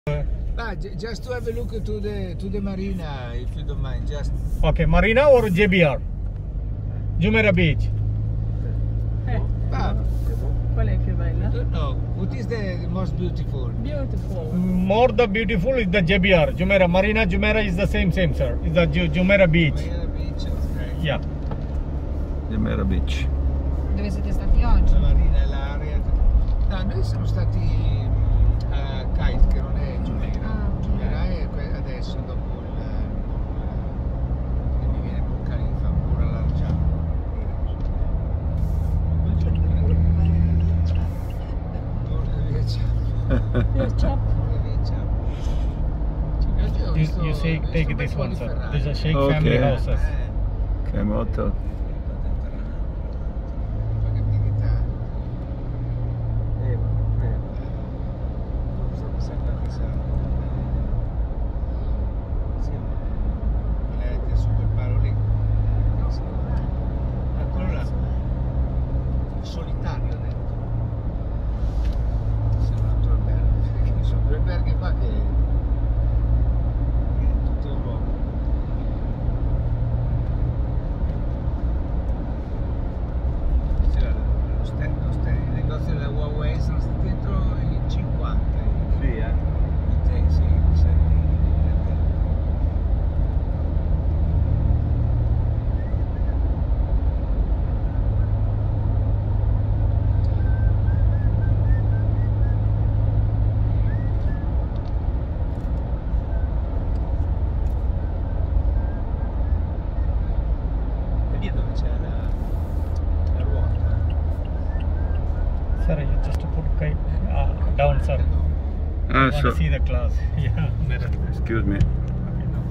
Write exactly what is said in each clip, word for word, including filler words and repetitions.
Ah, just to have a look to the to the marina, if you don't mind. Just. Okay, marina or J B R? Jumeirah Beach. Eh, Ah, qual è più bella? I don't know. What is the most beautiful? Beautiful. More the beautiful is the J B R. Jumeirah Marina, Jumeirah is the same, same, sir. Is the Ju Jumeirah Beach. Jumeirah Beach, okay. Yeah. Jumeirah Beach. Dove siete stati oggi? La marina e l'area. No, noi siamo stati a Kite, che non è Jumeirah. Ah, ok. Jumeirah è que- adesso dopo il. Che mi viene Boccani di fa pure allargato. You, you say take this one, sir. This is a Sheikh family Okay. houses. Che moto. Solitario dentro. Sembra un albergo, perché sono due alberghi qua che, che è tutto nuovo. C'era lo stand, lo stand, il negozio della Huawei sono stati dentro i cinquanta. Sì, eh. I te, sì, sei lì dove c'è la, la ruota. Sir, you just put kite uh, down, sir. Ah, Want so. to see the class? Yeah. Mirror. Excuse me. Okay, no.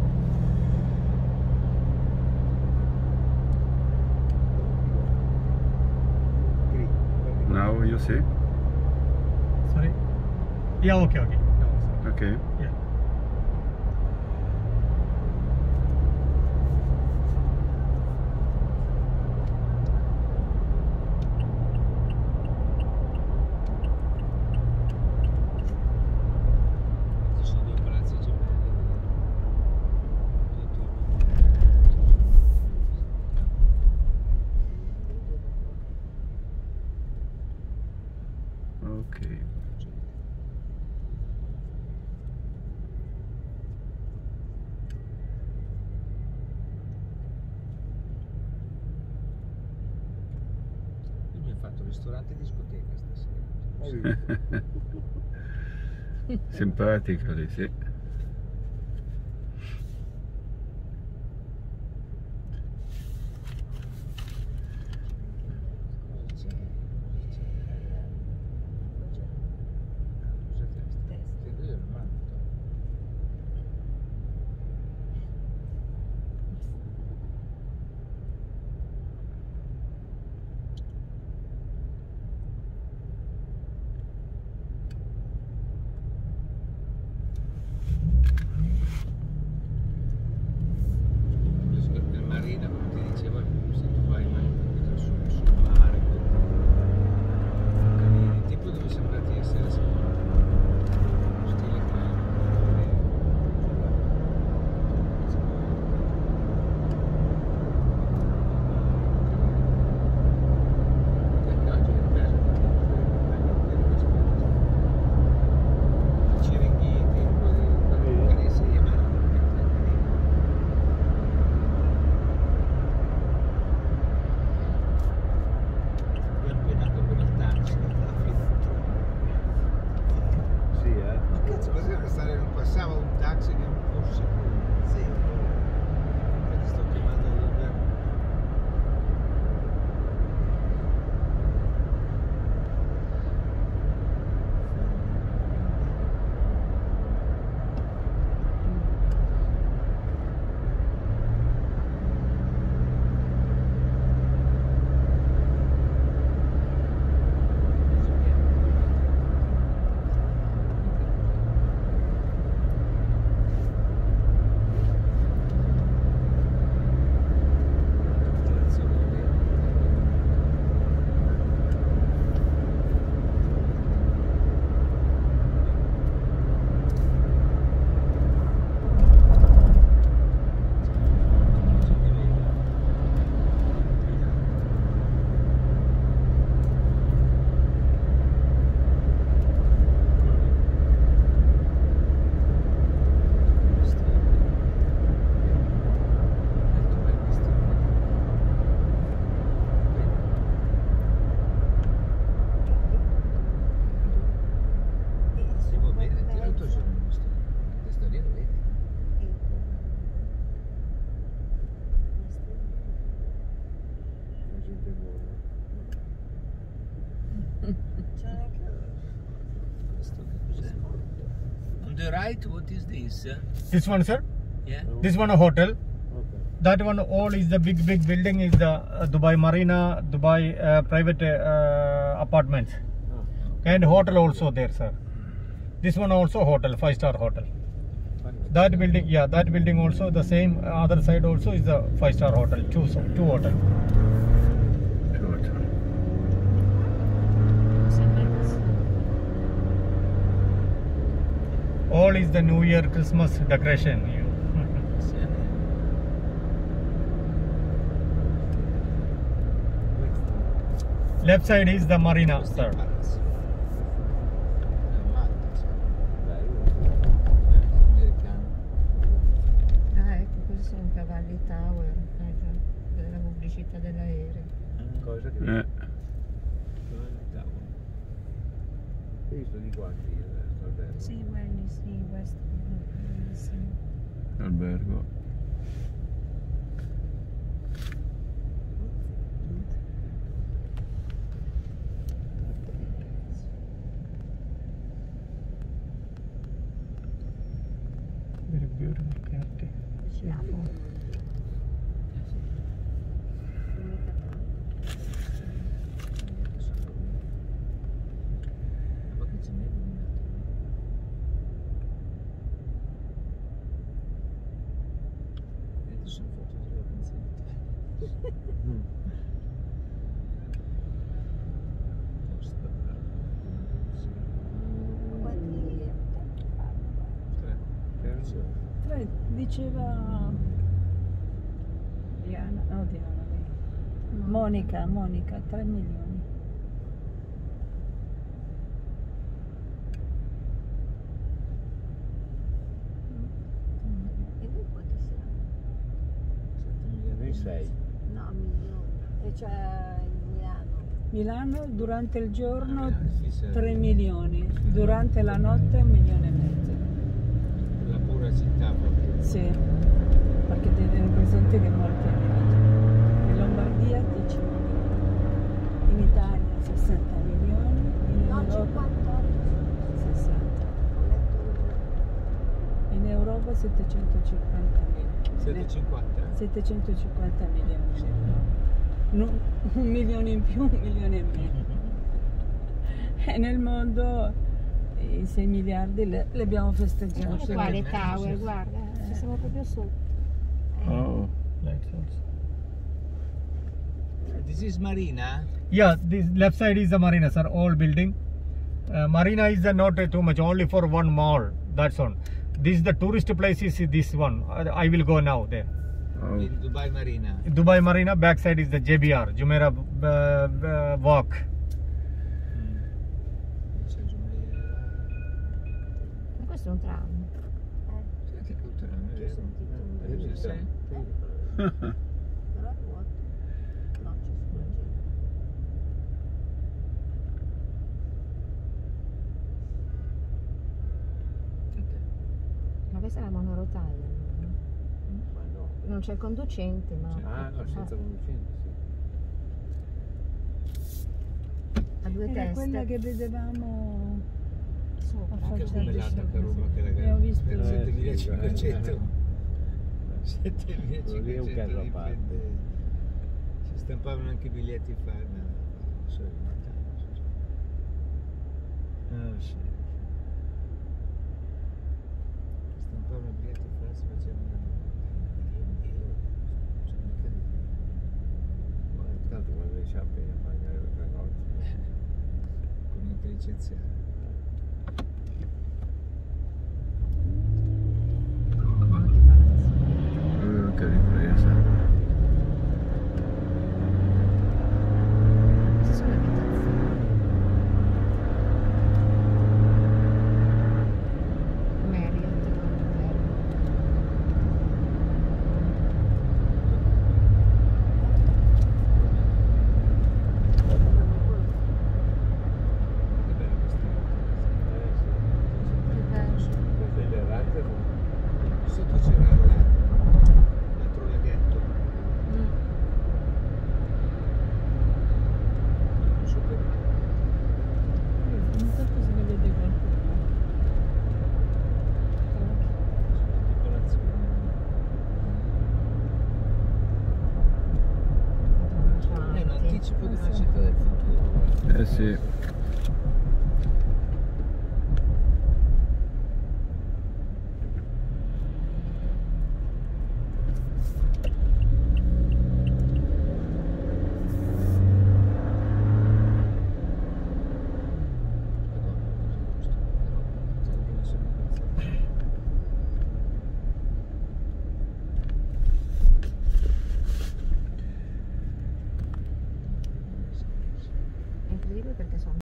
Now you see? Sorry. Yeah. Okay. Okay. No, sir. Okay. Yeah. Ci sono due palazzi gemelli. Okay. Lui mi ha fatto ristorante e discoteca stasera. Simpatico lì, sì. Cosa c'è? Cosa c'è? Cosa c'è? Testa. Io lo mando. Nel marina, come ti dicevo, se tu vai mai sul, sul mare, cammini, tipo dove siamo andati essere stile perché oggi è bello, Ciringhiti, un po' di carine, sì, ma abbiamo guidato con il taxi alla fine non troviamo. Sì, eh. Ma cazzo, così non stare, non passava un taxi che non fosse sicuro. Sì. Infatti sto chiamando l'albergo. On the right, what is this? This one, sir. Yeah. This one a hotel. Okay. That one all is the big big building is the uh, Dubai Marina, Dubai uh, private uh, apartments, Oh. and hotel also there, sir. This one also hotel, five star hotel. That building, yeah, that building also the same. uh, Other side also is the five star hotel, two two hotel. Sure, sure. All is the New Year, Christmas decoration. Left side is the marina, sir. Ah, ecco, questi sono cavalli tower, eh, già, della pubblicità dell'aereo. Cosa che... Eh. Io sto di qua, sì, sto albergo. Sì, quelli sì, questo sì. Albergo. Very beautiful character. Tre, diceva Diana, no Diana, lei. Monica, Monica, tre milioni. E noi quanti siamo? Noi sei. No, milioni. E c'è in Milano. Milano durante il giorno tre milioni, durante la notte un milione e mezzo. La pura città proprio. Sì, perché tenere presente che molti arrivati. In Lombardia dieci milioni, in Italia sessanta milioni, in No, Europa cinquantotto. sessanta, Ho letto in Europa settecentocinquanta milioni. settecentocinquanta? settecentocinquanta milioni. No, un milione in più, un milione in meno. E nel mondo i sei miliardi li li abbiamo festeggiati. Qua le tower, guarda, ci siamo proprio sotto. Oh. Lights also. This is Marina? Yeah, this left side is the marina, sir. All building. Uh, marina is uh, not uh, too much, only for one mall. That's all. This the tourist place is this one. Uh, I will go now there. Oh. In Dubai Marina. Dubai Marina. Back side is the J B R, Jumeirah uh, uh, Walk. Ma questo è un tram. Senti che tram, è vero? Ho sentito un Sì. Però è vuoto. No, c'è solo gente. Ma questa è la monorotaia. Ma no. Non c'è il conducente, ma Ah, no, senza conducente, sì. ha due Era teste. quella che vedevamo Sopra. a Anche Faccia come di l'altra Sopra, Roma sì. che Ne ho ragazzi. visto Per Eh, settemilacinquecento. sì, settemilacinquecento Lì è un caso a di parte. prendere. Si stampavano anche i biglietti fa. No, non so, ah, sì. Stampavano i biglietti fa, si facevano milioni di euro. Non c'è mica di. Ma tanto quando riesci appena a fare le cose. Con l'intelligenza. Ma che palazzo. Oh, che ripresa. Queste sono abitazioni. Marriott, molto bello. Che bella questa. Sì.